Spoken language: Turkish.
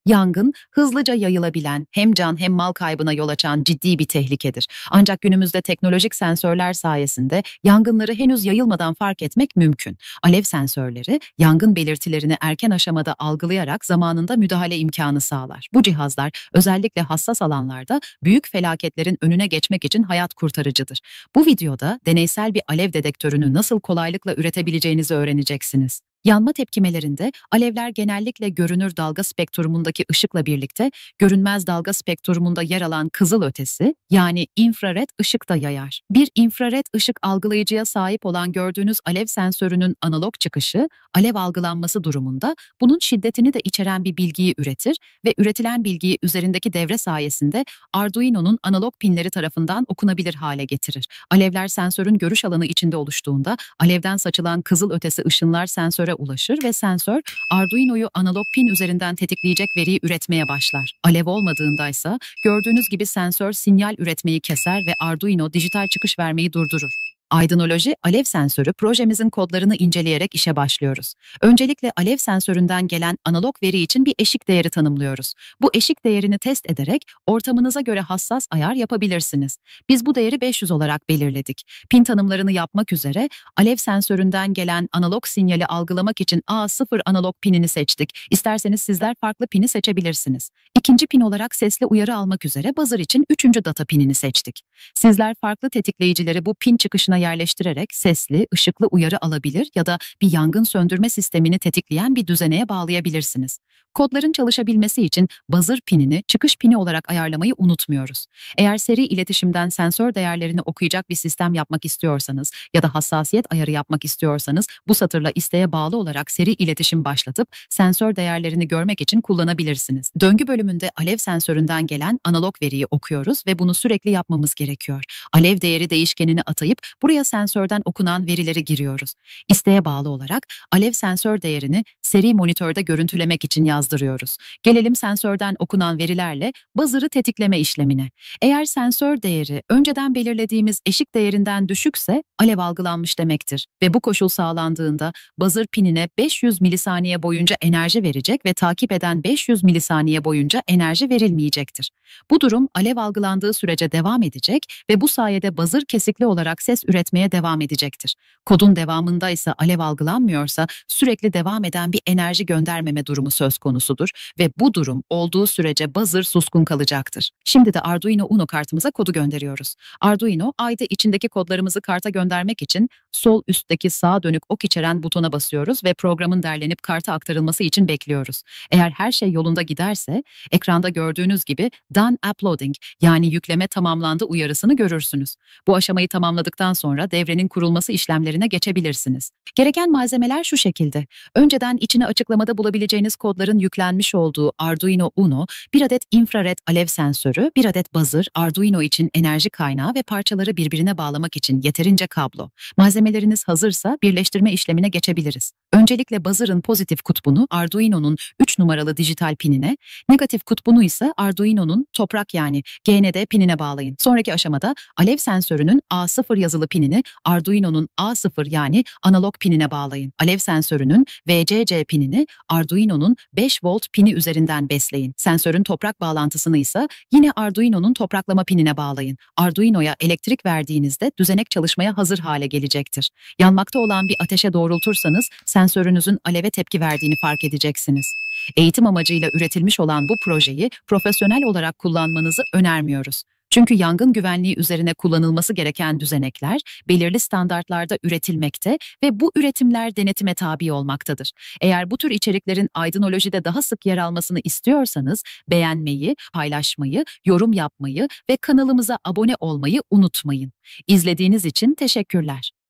Yangın, hızlıca yayılabilen, hem can hem mal kaybına yol açan ciddi bir tehlikedir. Ancak günümüzde teknolojik sensörler sayesinde yangınları henüz yayılmadan fark etmek mümkün. Alev sensörleri, yangın belirtilerini erken aşamada algılayarak zamanında müdahale imkanı sağlar. Bu cihazlar özellikle hassas alanlarda büyük felaketlerin önüne geçmek için hayat kurtarıcıdır. Bu videoda deneysel bir alev dedektörünü nasıl kolaylıkla üretebileceğinizi öğreneceksiniz. Yanma tepkimelerinde alevler genellikle görünür dalga spektrumundaki ışıkla birlikte görünmez dalga spektrumunda yer alan kızılötesi yani infrared ışık da yayar. Bir infrared ışık algılayıcıya sahip olan gördüğünüz alev sensörünün analog çıkışı alev algılanması durumunda bunun şiddetini de içeren bir bilgiyi üretir ve üretilen bilgiyi üzerindeki devre sayesinde Arduino'nun analog pinleri tarafından okunabilir hale getirir. Alevler sensörün görüş alanı içinde oluştuğunda alevden saçılan kızılötesi ışınlar sensöre ulaşır ve sensör Arduino'yu analog pin üzerinden tetikleyecek veriyi üretmeye başlar. Alev olmadığındaysa gördüğünüz gibi sensör sinyal üretmeyi keser ve Arduino dijital çıkış vermeyi durdurur. Aydınoloji alev sensörü projemizin kodlarını inceleyerek işe başlıyoruz. Öncelikle alev sensöründen gelen analog veri için bir eşik değeri tanımlıyoruz. Bu eşik değerini test ederek ortamınıza göre hassas ayar yapabilirsiniz. Biz bu değeri 500 olarak belirledik. Pin tanımlarını yapmak üzere alev sensöründen gelen analog sinyali algılamak için A0 analog pinini seçtik. İsterseniz sizler farklı pini seçebilirsiniz. İkinci pin olarak sesli uyarı almak üzere buzzer için 3. data pinini seçtik. Sizler farklı tetikleyicileri bu pin çıkışına yerleştirerek sesli, ışıklı uyarı alabilir ya da bir yangın söndürme sistemini tetikleyen bir düzeneye bağlayabilirsiniz. Kodların çalışabilmesi için buzzer pinini çıkış pini olarak ayarlamayı unutmuyoruz. Eğer seri iletişimden sensör değerlerini okuyacak bir sistem yapmak istiyorsanız ya da hassasiyet ayarı yapmak istiyorsanız bu satırla isteğe bağlı olarak seri iletişim başlatıp sensör değerlerini görmek için kullanabilirsiniz. Döngü bölümünde alev sensöründen gelen analog veriyi okuyoruz ve bunu sürekli yapmamız gerekiyor. Alev değeri değişkenini atayıp buraya sensörden okunan verileri giriyoruz. İsteğe bağlı olarak alev sensör değerini seri monitörde görüntülemek için yazdırıyoruz. Gelelim sensörden okunan verilerle buzzer'ı tetikleme işlemine. Eğer sensör değeri önceden belirlediğimiz eşik değerinden düşükse alev algılanmış demektir ve bu koşul sağlandığında buzzer pinine 500 milisaniye boyunca enerji verecek ve takip eden 500 milisaniye boyunca enerji verilmeyecektir. Bu durum alev algılandığı sürece devam edecek ve bu sayede buzzer kesikli olarak ses üretmeye devam edecektir. Kodun devamında ise alev algılanmıyorsa sürekli devam eden bir enerji göndermeme durumu söz konusudur ve bu durum olduğu sürece buzzer suskun kalacaktır. Şimdi de Arduino Uno kartımıza kodu gönderiyoruz. Arduino, IDE içindeki kodlarımızı karta göndermek için sol üstteki sağa dönük ok içeren butona basıyoruz ve programın derlenip karta aktarılması için bekliyoruz. Eğer her şey yolunda giderse ekranda gördüğünüz gibi Done Uploading yani yükleme tamamlandı uyarısını görürsünüz. Bu aşamayı tamamladıktan sonra devrenin kurulması işlemlerine geçebilirsiniz. Gereken malzemeler şu şekilde. Önceden içine açıklamada bulabileceğiniz kodların yüklenmiş olduğu Arduino Uno, bir adet infrared alev sensörü, bir adet buzzer, Arduino için enerji kaynağı ve parçaları birbirine bağlamak için yeterince kablo. Malzemeleriniz hazırsa birleştirme işlemine geçebiliriz. Öncelikle buzzer'ın pozitif kutbunu Arduino'nun 3 numaralı dijital pinine, negatif kutbunu ise Arduino'nun toprak yani GND pinine bağlayın. Sonraki aşamada alev sensörünün A0 yazılı pinini Arduino'nun A0 yani analog pinine bağlayın. Alev sensörünün VCC pinini Arduino'nun 5 volt pini üzerinden besleyin. Sensörün toprak bağlantısını ise yine Arduino'nun topraklama pinine bağlayın. Arduino'ya elektrik verdiğinizde düzenek çalışmaya hazır hale gelecektir. Yanmakta olan bir ateşe doğrultursanız sensörünüzün aleve tepki verdiğini fark edeceksiniz. Eğitim amacıyla üretilmiş olan bu projeyi profesyonel olarak kullanmanızı önermiyoruz. Çünkü yangın güvenliği üzerine kullanılması gereken düzenekler belirli standartlarda üretilmekte ve bu üretimler denetime tabi olmaktadır. Eğer bu tür içeriklerin Aydınoloji'de daha sık yer almasını istiyorsanız beğenmeyi, paylaşmayı, yorum yapmayı ve kanalımıza abone olmayı unutmayın. İzlediğiniz için teşekkürler.